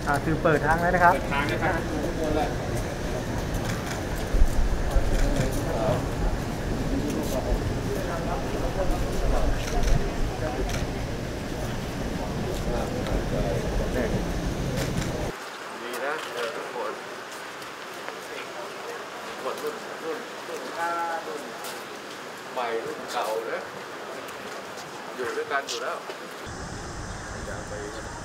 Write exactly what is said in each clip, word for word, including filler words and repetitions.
อ่าคือเปิดทางแล้วนะครับเปิดทางนะครับดีนะเออทุกคนคนรุ่นรุ่นรุ่นก้ารุ่นใหม่รุ่นเก่านะอยู่ด้วยกันอยู่แล้วอย่าไป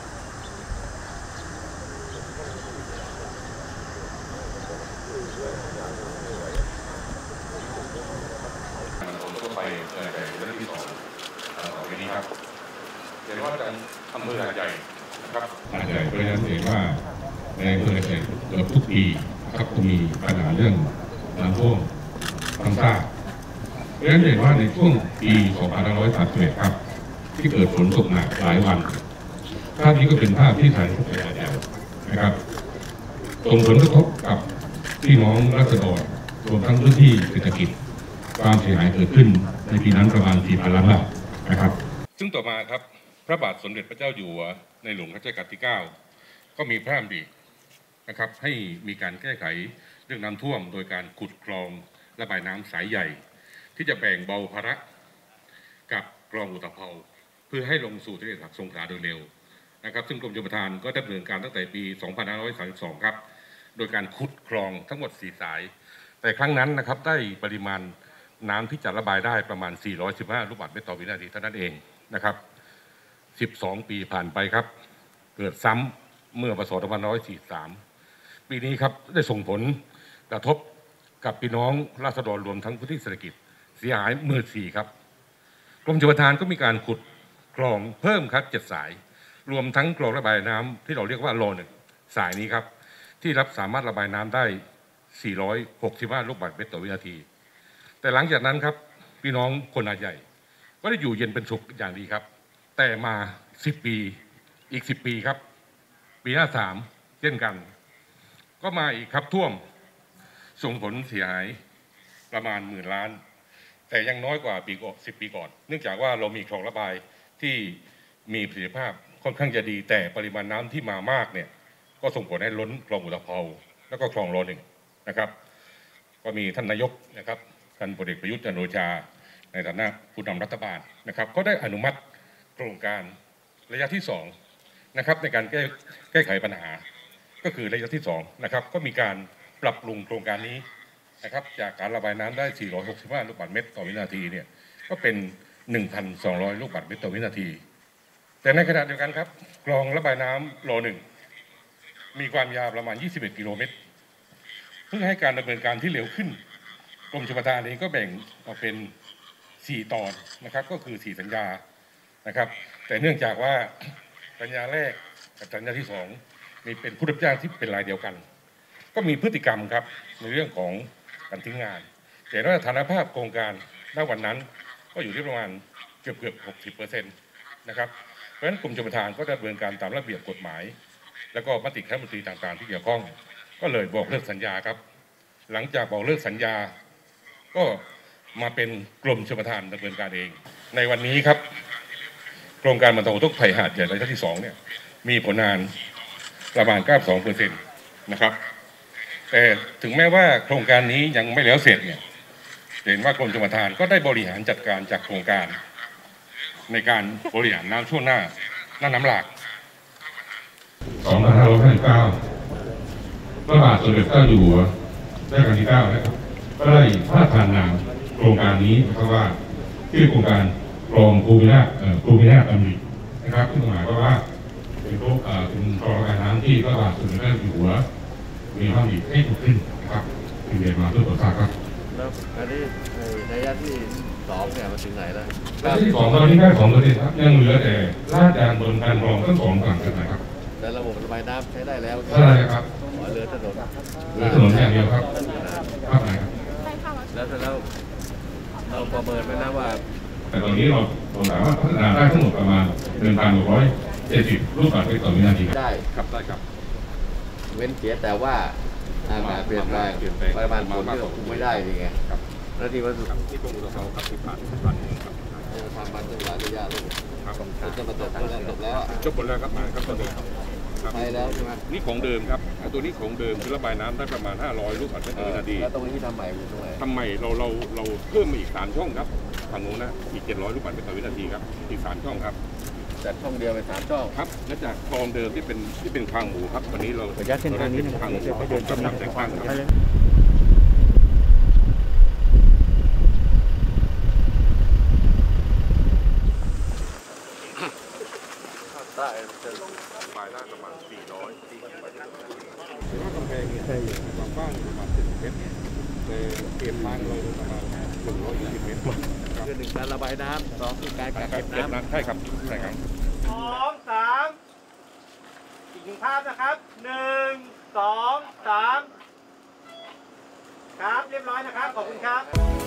ผมก็ไปเอ่อในเรื่องที่สองต่อไปนี้ครับเห็นว่าการอำเภอหาดใหญ่นะครับหาดใหญ่เป็นเห็นว่าในอำเภอหาดใหญ่เกือบทุกปีนะครับก็มีปัญหาเรื่องน้ำท่วมซ้ำซากเพราะฉะนั้นเห็นว่าในช่วงปีสองพันห้าร้อยสามสิบเอ็ดครับที่เกิดฝนตกหนักหลายวันภาพนี้ก็เป็นภาพที่ถ่ายรูปในหาดใหญ่นะครับส่งผลกระทบกับพี่น้องราษฎรรวมทั้งพื้นที่เศรษฐกิจความเสียหายเกิดขึ้นในปีนั้นประมาณ สี่พัน ล้านบาทนะครับซึ่งต่อมาครับพระบาทสมเด็จพระเจ้าอยู่หัวในหลวงรัชกาลที่เก้าก็มีพระราชดำรินะครับให้มีการแก้ไขเรื่องน้ำท่วมโดยการขุดคลองระบายน้ำสายใหญ่ที่จะแบ่งเบาภาระกับคลองอุตภเปาเพื่อให้ลงสู่ทะเลสาบสงขลาโดยเร็วนะครับซึ่งกรมชลประทานก็ดำเนินการตั้งแต่ปี สองพันห้าร้อยสามสิบสอง ครับโดยการขุดคลองทั้งหมดสี่สายแต่ครั้งนั้นนะครับได้ปริมาณน้ำที่จะระบายได้ประมาณสี่ร้อยสิบห้าลูกบาศก์เมตรต่อวินาทีเท่านั้นเองนะครับสิบสองปีผ่านไปครับเกิดซ้ำเมื่อพ.ศ. สองพันห้าร้อยสี่สิบสามปีนี้ครับได้ส่งผลกระทบกับพี่น้องราษฎรรวมทั้งพื้นที่เศรษฐกิจเสียหายหมื่นสี่ครับกรมชลประทานก็มีการขุดคลองเพิ่มครับเจ็ดสายรวมทั้งคลองระบายน้ำที่เราเรียกว่าโลหนึ่งสายนี้ครับที่รับสามารถระบายน้ำได้สี่ร้อยหกสิบห้าลูกบาศก์เมตรต่อวินาทีแต่หลังจากนั้นครับพี่น้องคนหาดใหญ่ก็ได้อยู่เย็นเป็นสุขอย่างดีครับแต่มาสิบปีอีกสิบปีครับปีห้าสามเช่นกันก็มาอีกครับท่วมส่งผลเสียหายประมาณหมื่นล้านแต่ยังน้อยกว่าปีก่อนสิบปีก่อนเนื่องจากว่าเรามีคลองระบายที่มีประสิทธิภาพค่อนข้างจะดีแต่ปริมาณน้ำที่มามากเนี่ยก็ส่งผลให้ล้นคลองอุตภเปาแล้วก็คลองโลหนึ่งนะครับก็มีท่านนายกนะครับท่านพลเอกประยุทธ์จันทร์โอชาในฐานะผู้นำรัฐบาลนะครับก็ได้อนุมัติโครงการระยะที่สองนะครับในการแก้แก้ไขปัญหาก็คือระยะที่สองนะครับก็มีการปรับปรุงโครงการนี้นะครับจากการระบายน้ำได้สี่ร้อยหกสิบห้าลูกบาศก์เมตรต่อวินาทีเนี่ยก็เป็น หนึ่งพันสองร้อย ลูกบาศก์เมตรต่อวินาทีแต่ในขณะเดียวกันครับคลองระบายน้ำโลหนึ่งมีความยาวประมาณยี่สิบเอ็ดกิโลเมตรเพื่อให้การดำเนินการที่เร็วขึ้นกรมชลประทานเองก็แบ่งออกเป็นสี่ตอนนะครับก็คือสี่สัญญานะครับแต่เนื่องจากว่าสัญญาแรกกับสัญญาที่สองมีเป็นผู้รับจ้างที่เป็นรายเดียวกันก็มีพฤติกรรมครับในเรื่องของการทิ้งงานแต่ว่าสถานภาพโครงการณวันนั้นก็อยู่ที่ประมาณเกือบเกือบหกสิบเปอร์เซ็นต์นะครับเพราะฉะนั้นกรมชลประทานก็ดำเนินการตามระเบียบกฎหมายแล้วก็มติคณะรัฐมนตรีต่างๆที่เกี่ยวข้องก็เลยบอกเลิกสัญญาครับหลังจากบอกเลิกสัญญาก็มาเป็นกรมชลประทานดำเนินการเองในวันนี้ครับโครงการบรรเทาอุทกภัยหาดใหญ่ระยะที่สองเนี่ยมีผลงานประมาณ เก้าสิบสองเปอร์เซ็นต์ นะครับแต่ถึงแม้ว่าโครงการนี้ยังไม่แล้วเสร็จเนี่ยเห็นว่ากรมชลประทานก็ได้บริหารจัดการจากโครงการในการบริหารน้ำช่วงหน้าหน้าน้ำหลากสองพันห้าร้อยห้าสิบเก้าพระบาทสมเด็จพระเจ้าอยู่หัวรัชกาลที่เก้านะครับก็ได้พระราชทานนามโครงการนี้นะครับว่าชื่อโครงการคลองภูมินาถภูมินาถดำรินะครับซึ่งหมายความว่าเป็นโครงเป็นคลองระบายน้ำที่พระบาทสมเด็จพระเจ้าอยู่หัวมีพระดำริให้ถูกขึ้นนะครับที่เรียนมาเพื่อตรวจสอบครับแล้วอันนี้ในระยะที่สองเนี่ยมันถึงไหนแล้วระยะที่สองตอนนี้แค่สองเปอร์เซ็นต์ครับยังเหลือแต่ลาดยางบนการคลองทั้งสองฝั่งกันนะครับแต่ระบบระบายน้ำใช้ได้แล้วใช่ครับเหลือถนนเหลือถนนอย่างเดียวครับครับไหนครับแล้วแล้วเราประเมินไว้นะว่าแต่ตอนนี้เราเราสามารถพัฒนาได้ทั้งหมดประมาณหนึ่งพันหกร้อยเจ็ดสิบลูกบาศก์เมตรต่อวินาทีได้ครับได้ครับเว้นเสียแต่ว่าอากาศเปลี่ยนแปลงปริมาณฝนที่เราคุมไม่ได้นี่ไงแล้วที่ว่าที่กรมอุตสาหกรรมที่ผ่านผ่านครับทำมันต้องหลายระยะเลยครับจะมาจบแล้วจบแล้วจบหมดแล้วครับมาครับตอนนี้ครับช้แล้วใช่ไหมนี่ของเดิมครับตัวนี้ของเดิมคือระบายน้ำได้ประมาณห้าร้อยลูกบาศก์เมตรต่อวินาทีแล้วตรงนี้ที่ทำใหม่อยู่ตรงไหนทำไมเราเราเราเพิ่มมาอีกสามช่องครับฝั่งนู้นนะอีกเจ็ดร้อยลูกบาศก์เมตรต่อวินาทีครับอีกสามช่องครับจัดช่องเดียวเป็นสามช่องครับและจากคลองเดิมที่เป็นที่เป็นคางหมูครับวันนี้เราขออนุญาตเส้นทางนี้นะครับคางหมูเดี๋ยวไปเดินกำลังแต่งตั้งครับใต้จะปลายได้ประมาณสี่ร้อยถือว่ากำแพงเนี่ยความกว้างประมาณสิบเมตรแต่เขตทางเราประมาณหนึ่งร้อยยี่สิบเมตรครับคือหนึ่งการระบายน้ำสองคือการกักเก็บน้ำใช่ครับใช่ครับสองสามอีกหนึ่งภาพนะครับหนึ่งสองสามครับเรียบร้อยนะครับ ขอบคุณครับ